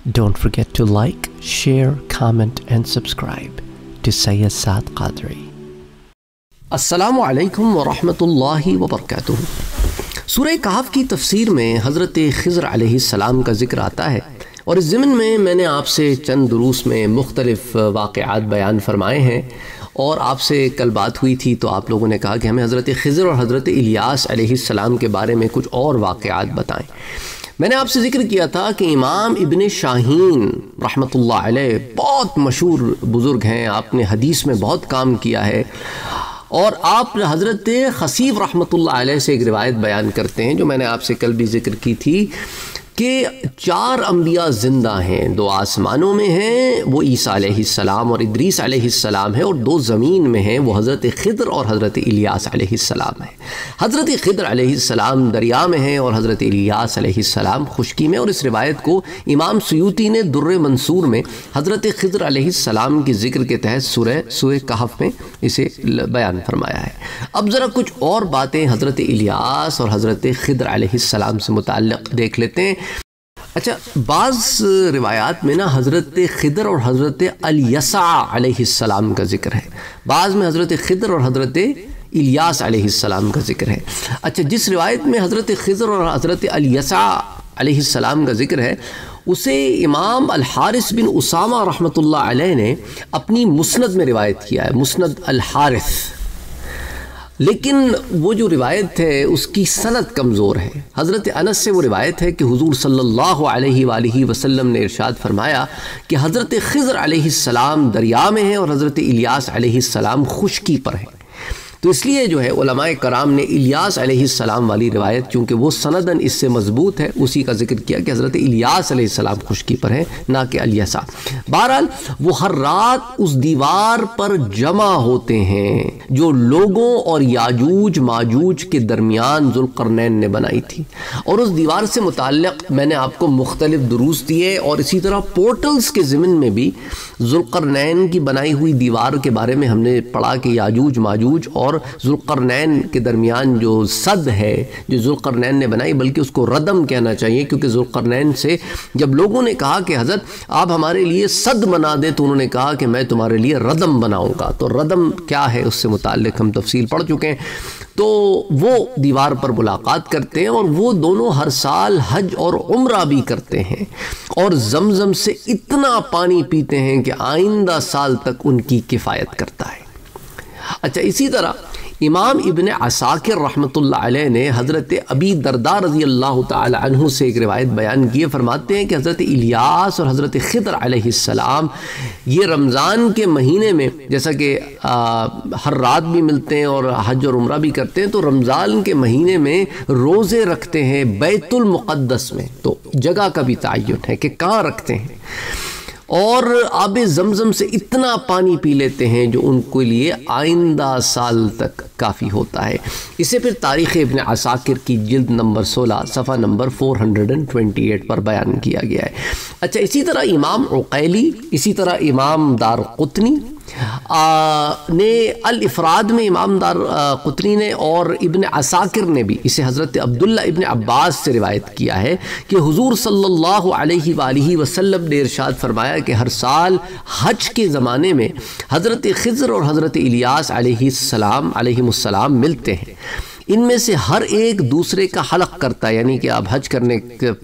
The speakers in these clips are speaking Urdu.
Don't forget to like, share, comment and subscribe to Syed Saad Qadri. السلام علیکم ورحمۃ اللہ وبرکاتہ۔ سورہ کہف کی تفسیر میں حضرت خضر علیہ السلام کا ذکر آتا ہے، اور اس ضمن میں نے آپ سے چند دروس میں مختلف واقعات بیان فرمائے ہیں، اور آپ سے کل بات ہوئی تھی تو آپ لوگوں نے کہا کہ ہمیں حضرت خضر اور حضرت الیاس علیہ السلام کے بارے میں کچھ اور واقعات بتائیں۔ میں نے آپ سے ذکر کیا تھا کہ امام ابن شاہین رحمۃ اللہ علیہ بہت مشہور بزرگ ہیں، آپ نے حدیث میں بہت کام کیا ہے، اور آپ حضرت خصیف رحمۃ اللہ علیہ سے ایک روایت بیان کرتے ہیں جو میں نے آپ سے کل بھی ذکر کی تھی کہ 4 انبیاء زندہ ہیں، 2 آسمانوں میں ہیں، وہ عیسیٰ علیہ السلام اور ادریس علیہ السلام ہیں، اور 2 زمین میں ہیں، وہ حضرت خضر اور حضرت الیاس علیہ السلام ہیں۔ حضرت خضر علیہ السلام دریا میں ہیں اور حضرت الیاس علیہ السلام خشکی میں، اور اس روایت کو امام سیوطی نے در منصور میں حضرت خضر علیہ السلام کی ذکر کے تحت سورہ کہف میں اسے بیان فرمایا ہے۔ اب ذرا کچھ اور باتیں حضرت الیاس اور حضرت خضر علیہ السلام سے متعلق دیکھ لیتے ہیں۔ اچھا، بعض روایات میں حضرت خضر اور حضرت الیس علیہ السلام کا ذکر ہے، بعض میں حضرت خضر اور حضرت الیاس علیہ السلام کا ذکر ہے۔ اچھا، جس روایت میں حضرت خضر اور حضرت الیس علیہ السلام کا ذکر ہے، اسے امام الحارث بن اسامہ رحمۃ اللہ علیہ نے اپنی مسند میں روایت کیا ہے، مسند الحارث، لیکن وہ جو روایت ہے اس کی سند کمزور ہے۔ حضرت انس سے وہ روایت ہے کہ حضور صلی اللہ علیہ وآلہ وسلم نے ارشاد فرمایا کہ حضرت خضر علیہ السلام دریا میں ہیں اور حضرت الیاس علیہ السلام خشکی پر ہیں۔ تو اس لیے جو ہے علماء کرام نے الیاس علیہ السلام والی روایت، چونکہ وہ سندن اس سے مضبوط ہے، اسی کا ذکر کیا کہ حضرت الیاس علیہ السلام خشکی پر ہیں، نہ کہ الیسا۔ بہرحال وہ ہر رات اس دیوار پر جمع ہوتے ہیں جو لوگوں اور یاجوج ماجوج کے درمیان ذوالقرنین نے بنائی تھی، اور اس دیوار سے متعلق میں نے آپ کو مختلف دروس دیے، اور اسی طرح پورٹلز کے ضمن میں بھی ذوالقرنین کی بنائی ہوئی دیوار کے بارے میں ہم نے پڑھا کہ یاجوج ماجوج اور ذوالقرنین کے درمیان جو صد ہے جو ذوالقرنین نے بنائی، بلکہ اس کو ردم کہنا چاہیے، کیونکہ ذوالقرنین سے جب لوگوں نے کہا کہ حضرت آپ ہمارے لیے صد بنا دیں تو انہوں نے کہا کہ میں تمہارے لیے ردم بناؤں گا۔ تو ردم کیا ہے اس سے متعلق ہم تفصیل پڑھ چکے ہیں۔ تو وہ دیوار پر ملاقات کرتے ہیں، اور وہ دونوں ہر سال حج اور عمرہ بھی کرتے ہیں، اور زمزم سے اتنا پانی پیتے ہیں کہ آئندہ سال تک ان کی کفایت کرتا ہے۔ اچھا، اسی طرح امام ابن عساکر رحمۃ اللہ علیہ نے حضرت ابی درداء رضی اللہ تعالی عنہ سے ایک روایت بیان کی ہے، فرماتے ہیں کہ حضرت الیاس اور حضرت خضر علیہ السلام یہ رمضان کے مہینے میں، جیسا کہ ہر رات بھی ملتے ہیں اور حج اور عمرہ بھی کرتے ہیں، تو رمضان کے مہینے میں روزے رکھتے ہیں بیت المقدس میں، تو جگہ کا بھی تعین ہے کہ کہاں رکھتے ہیں، اور آب زمزم سے اتنا پانی پی لیتے ہیں جو ان کے لیے آئندہ سال تک کافی ہوتا ہے۔ اسے پھر تاریخ ابن عساکر کی جلد نمبر 16 صفحہ نمبر 428 پر بیان کیا گیا ہے۔ اچھا، اسی طرح امام عقیلی، اسی طرح امام دار قطنی نے الافراد میں، امام دار قطنی نے اور ابن عساکر نے بھی اسے حضرت عبداللہ ابن عباس سے روایت کیا ہے کہ حضور صلی اللہ علیہ وآلہ وسلم نے ارشاد فرمایا کہ ہر سال حج کے زمانے میں حضرت خضر اور حضرت الیاس علیہ السلام ملتے ہیں، ان میں سے ہر ایک دوسرے کا حلق کرتا ہے، یعنی کہ آپ حج کرنے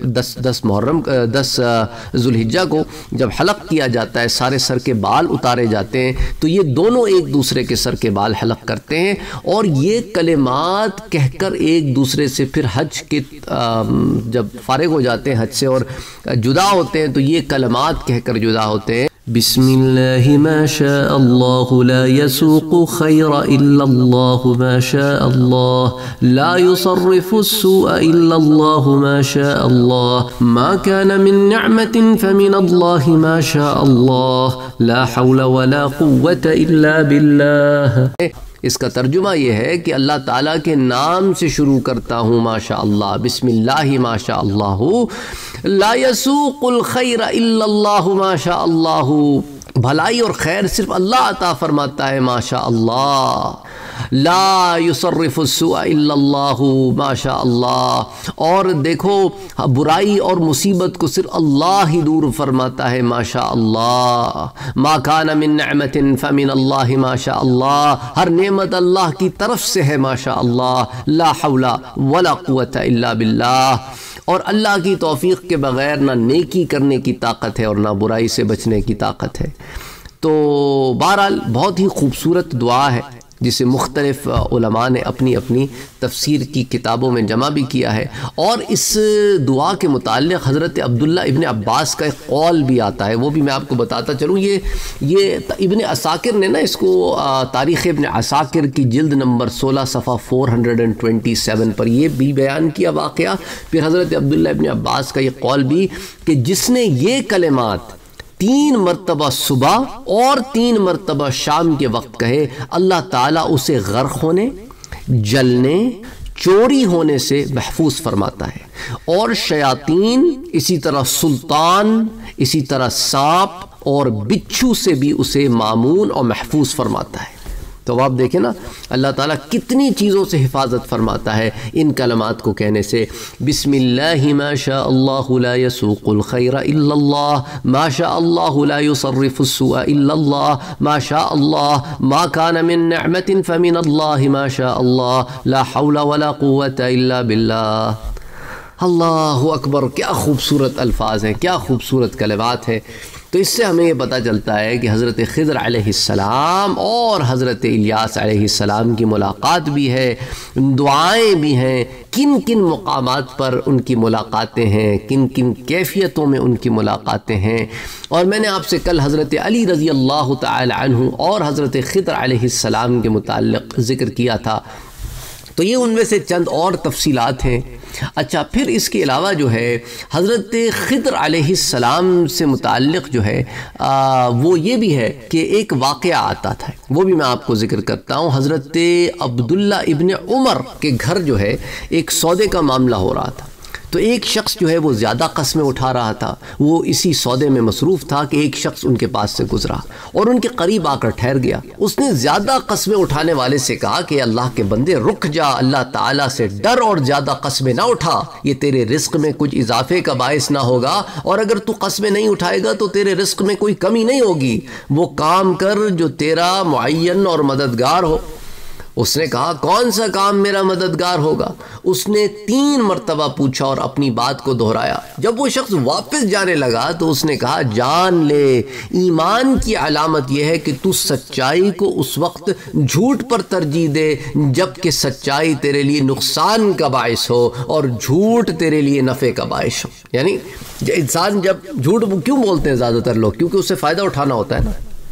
10 ذوالحجہ کو جب حلق کیا جاتا ہے، سارے سر کے بال اتارے جاتے ہیں، تو یہ دونوں ایک دوسرے کے سر کے بال حلق کرتے ہیں، اور یہ کلمات کہہ کر ایک دوسرے سے پھر حج کے جب فارغ ہو جاتے ہیں حج سے اور جدا ہوتے ہیں، تو یہ کلمات کہہ کر جدا ہوتے ہیں: بسم اللہ ما شاء اللہ لا يسوق خیر الا اللہ ما شاء اللہ لا يصرف السوء الا اللہ ما شاء اللہ ما كان من نعمت فمن اللہ ما شاء اللہ لا حول ولا قوة الا باللہ۔ اس کا ترجمہ یہ ہے کہ اللہ تعالیٰ کے نام سے شروع کرتا ہوں، ماشاء اللہ، بسم اللہ ماشاء اللہ، لا یسوق الخیر الا اللہ ماشاء اللہ، بھلائی اور خیر صرف اللہ عطا فرماتا ہے، ماشاء اللہ، لا یصرف السوء الا اللہ، ماشاء اللہ، اور دیکھو برائی اور مصیبت کو صرف اللہ ہی دور فرماتا ہے، ماشاء اللہ، ما کان من نعمت فمن اللہ، ماشاء اللہ، ہر نعمت اللہ کی طرف سے ہے، ماشاء اللہ، لا حول ولا قوت الا باللہ، اور اللہ کی توفیق کے بغیر نہ نیکی کرنے کی طاقت ہے اور نہ برائی سے بچنے کی طاقت ہے۔ تو بہرحال بہت ہی خوبصورت دعا ہے جسے مختلف علماء نے اپنی اپنی تفسیر کی کتابوں میں جمع بھی کیا ہے، اور اس دعا کے متعلق حضرت عبداللہ ابن عباس کا ایک قول بھی آتا ہے، وہ بھی میں آپ کو بتاتا چلوں۔ یہ ابن عساکر نے نا اس کو تاریخ ابن عساکر کی جلد نمبر 16 صفحہ 427 پر یہ بھی بیان کیا واقعہ۔ پھر حضرت عبداللہ ابن عباس کا یہ قول بھی کہ جس نے یہ کلمات 3 مرتبہ صبح اور 3 مرتبہ شام کے وقت کہے، اللہ تعالیٰ اسے غرق ہونے، جلنے، چوری ہونے سے محفوظ فرماتا ہے، اور شیاطین، اسی طرح سلطان، اسی طرح سانپ اور بچھو سے بھی اسے مامون اور محفوظ فرماتا ہے۔ تو آپ دیکھیں نا اللہ تعالیٰ کتنی چیزوں سے حفاظت فرماتا ہے ان کلمات کو کہنے سے۔ بسم اللہ ما شاء اللہ لا یسوق الخیر الا اللہ، ما شاء اللہ لا یصرف السوء الا اللہ، ما شاء اللہ ما کان من نعمت فمن اللہ، ما شاء اللہ لا حول ولا قوت الا باللہ۔ اللہ اکبر، کیا خوبصورت الفاظ ہیں، کیا خوبصورت کلمات ہیں۔ تو اس سے ہمیں یہ پتہ چلتا ہے کہ حضرت خضر علیہ السلام اور حضرت الیاس علیہ السلام کی ملاقات بھی ہے، دعائیں بھی ہیں، کن کن مقامات پر ان کی ملاقاتیں ہیں، کن کن کیفیتوں میں ان کی ملاقاتیں ہیں۔ اور میں نے آپ سے کل حضرت علی رضی اللہ تعالی عنہ اور حضرت خضر علیہ السلام کے متعلق ذکر کیا تھا، تو یہ ان میں سے چند اور تفصیلات ہیں۔ اچھا، پھر اس کے علاوہ جو ہے حضرت خضر علیہ السلام سے متعلق جو ہے وہ یہ بھی ہے کہ ایک واقعہ آتا تھا، وہ بھی میں آپ کو ذکر کرتا ہوں۔ حضرت عبداللہ ابن عمر کے گھر جو ہے ایک سودے کا معاملہ ہو رہا تھا، تو ایک شخص جو ہے وہ زیادہ قسمیں اٹھا رہا تھا، وہ اسی سودے میں مصروف تھا کہ ایک شخص ان کے پاس سے گزرا اور ان کے قریب آ کر ٹھہر گیا۔ اس نے زیادہ قسمیں اٹھانے والے سے کہا کہ اللہ کے بندے رک جا، اللہ تعالیٰ سے ڈر اور زیادہ قسمیں نہ اٹھا، یہ تیرے رزق میں کچھ اضافے کا باعث نہ ہوگا، اور اگر تو قسمیں نہیں اٹھائے گا تو تیرے رزق میں کوئی کمی نہیں ہوگی، وہ کام کر جو تیرا معین اور مددگار ہو۔ اس نے کہا کون سا کام میرا مددگار ہوگا؟ اس نے 3 مرتبہ پوچھا اور اپنی بات کو دہرایا۔ جب وہ شخص واپس جانے لگا تو اس نے کہا جان لے، ایمان کی علامت یہ ہے کہ تو سچائی کو اس وقت جھوٹ پر ترجیح دے جب کہ سچائی تیرے لیے نقصان کا باعث ہو اور جھوٹ تیرے لیے نفع کا باعث ہو۔ یعنی انسان جب جھوٹ کیوں بولتے ہیں زیادہ تر لوگ؟ کیونکہ اس سے فائدہ اٹھانا ہوتا ہے نا۔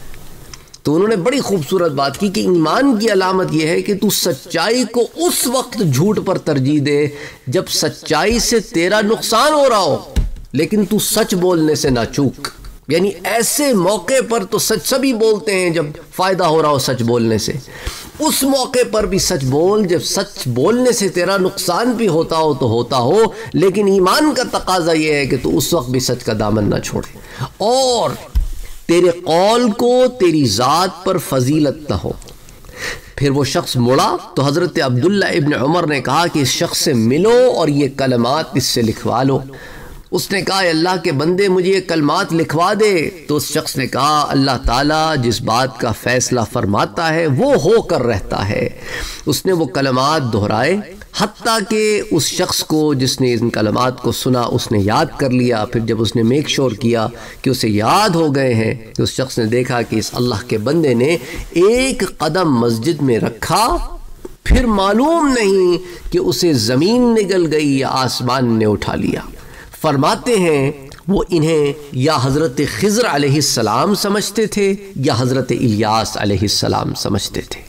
تو انہوں نے بڑی خوبصورت بات کی کہ ایمان کی علامت یہ ہے کہ تو سچائی کو اس وقت جھوٹ پر ترجیح دے جب سچائی سے تیرا نقصان ہو رہا ہو، لیکن تو سچ بولنے سے نہ چوک۔ یعنی ایسے موقع پر تو سچ سبھی بولتے ہیں جب فائدہ ہو رہا ہو سچ بولنے سے، اس موقع پر بھی سچ بول جب سچ بولنے سے تیرا نقصان بھی ہوتا ہو تو ہوتا ہو، لیکن ایمان کا تقاضا یہ ہے کہ تو اس وقت بھی سچ کا دامن نہ چھوڑے، اور تیرے قول کو تیری ذات پر فضیلت نہ ہو۔ پھر وہ شخص مڑا تو حضرت عبداللہ ابن عمر نے کہا کہ اس شخص سے ملو اور یہ کلمات اس سے لکھوا لو۔ اس نے کہا اللہ کے بندے مجھے یہ کلمات لکھوا دے۔ تو اس شخص نے کہا اللہ تعالیٰ جس بات کا فیصلہ فرماتا ہے وہ ہو کر رہتا ہے۔ اس نے وہ کلمات دہرائے حتیٰ کہ اس شخص کو جس نے ان کلمات کو سنا اس نے یاد کر لیا۔ پھر جب اس نے میک شور کیا کہ اسے یاد ہو گئے ہیں تو اس شخص نے دیکھا کہ اس اللہ کے بندے نے ایک قدم مسجد میں رکھا، پھر معلوم نہیں کہ اسے زمین نگل گئی یا آسمان نے اٹھا لیا۔ فرماتے ہیں وہ انہیں یا حضرت خضر علیہ السلام سمجھتے تھے یا حضرت الیاس علیہ السلام سمجھتے تھے۔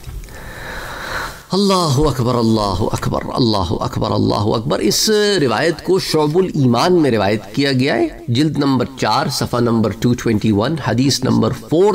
اللہ اکبر، اللہ اکبر، اللہ اکبر، اللہ اکبر۔ اس روایت کو شعب الایمان میں روایت کیا گیا ہے، جلد نمبر 4 صفحہ نمبر 221، حدیث نمبر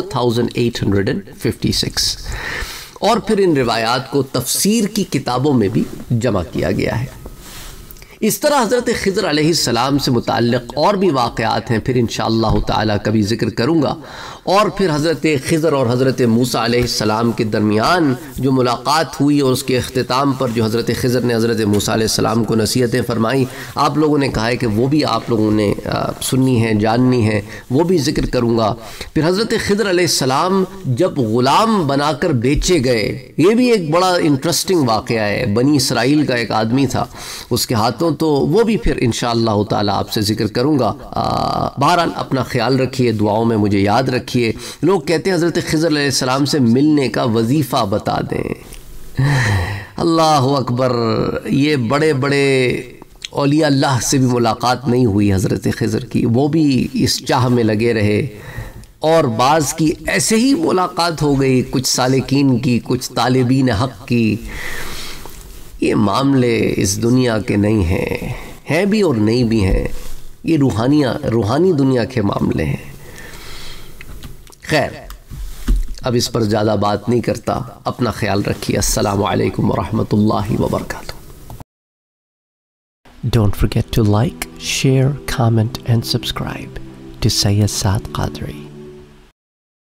4856، اور پھر ان روایات کو تفسیر کی کتابوں میں بھی جمع کیا گیا ہے۔ اس طرح حضرت خضر علیہ السلام سے متعلق اور بھی واقعات ہیں، پھر انشاءاللہ تعالی کبھی ذکر کروں گا. اور پھر حضرت خضر اور حضرت موسیٰ علیہ السلام کے درمیان جو ملاقات ہوئی اور اس کے اختتام پر جو حضرت خضر نے حضرت موسیٰ علیہ السلام کو نصیحتیں فرمائیں، آپ لوگوں نے کہا ہے کہ وہ بھی آپ لوگوں نے سننی ہے، جاننی ہے، وہ بھی ذکر کروں گا. پھر حضرت خضر علیہ السلام جب غلام بنا کر بیچے گئے، یہ بھی ایک بڑا انٹرسٹنگ واقعہ ہے. بنی اسرائیل کا ایک آدمی تھا اس کے ہاتھوں، تو وہ بھی پھر انشاءاللہ تعالی آپ سے ذکر کروں گا. بہرحال اپنا خیال رکھیے، دعاؤں میں مجھے یاد رکھیے. لوگ کہتے ہیں حضرت خضر علیہ السلام سے ملنے کا وظیفہ بتا دیں. اللہ اکبر، یہ بڑے بڑے اولیاء اللہ سے بھی ملاقات نہیں ہوئی حضرت خضر کی، وہ بھی اس چاہ میں لگے رہے. اور بعض کی ایسے ہی ملاقات ہو گئی، کچھ سالکین کی، کچھ طالبین حق کی. یہ معاملے اس دنیا کے نہیں ہیں بھی اور نہیں بھی ہیں، یہ روحانی دنیا کے معاملے ہیں. خیر، اب اس پر زیادہ بات نہیں کرتا. اپنا خیال رکھیے. السلام علیکم ورحمۃ اللہ وبرکاتہ. Don't forget to like, share, comment and subscribe to Syed Saad Qadri.